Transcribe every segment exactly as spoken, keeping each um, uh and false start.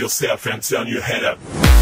yourself and turn your head up.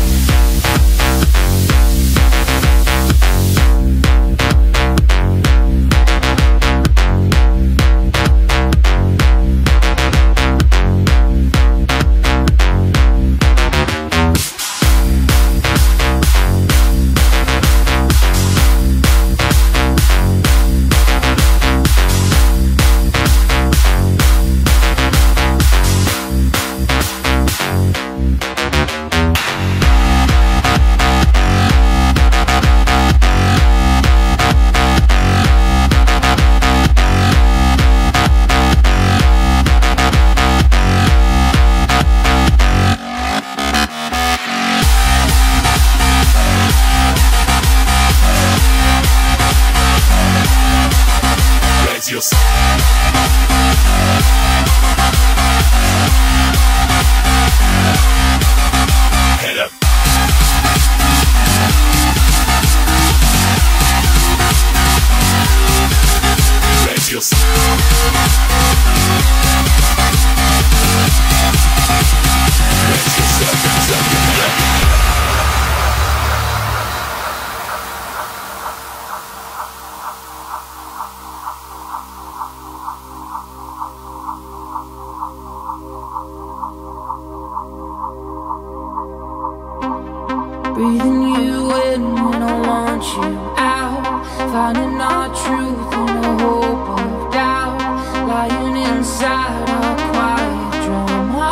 Breathing you in when I want you out, finding our truth in the hope of doubt, lying inside our quiet drama.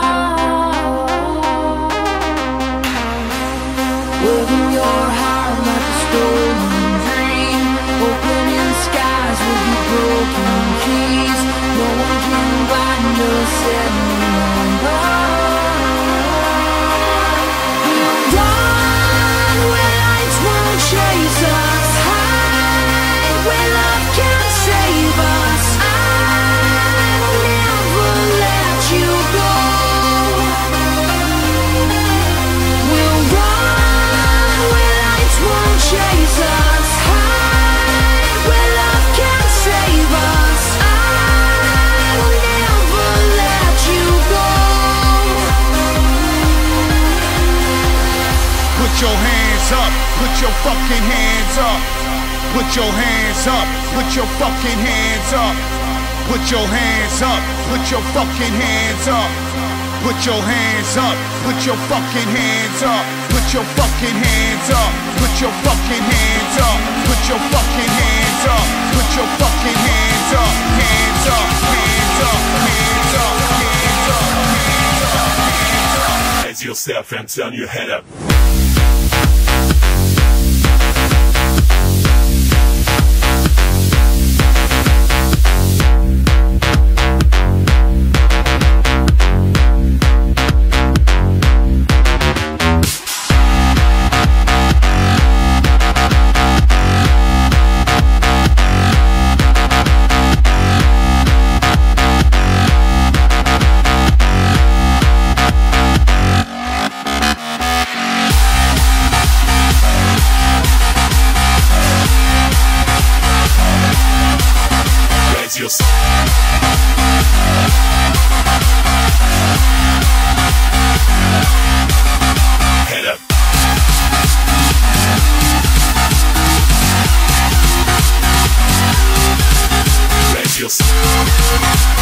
Waving your heart like a stolen dream, opening skies with your broken keys. No one can bind us any longer. Chase us high, where love can save us. I will never let you go. We'll run where lights won't chase us high, where love can save us. I will never let you go. Put your hands up. Put your fucking hands up. Put your hands up. Put your fucking hands up. Put your hands up. Put your fucking hands up. Put your hands up. Put your fucking hands up. Put your fucking hands up. Put your fucking hands up. Put your fucking hands up. Put your fucking hands up. Hands up. Hands up. Hands up. Hands up. Hands up. Raise yourself and turn your head up. Head up. Raise yourself.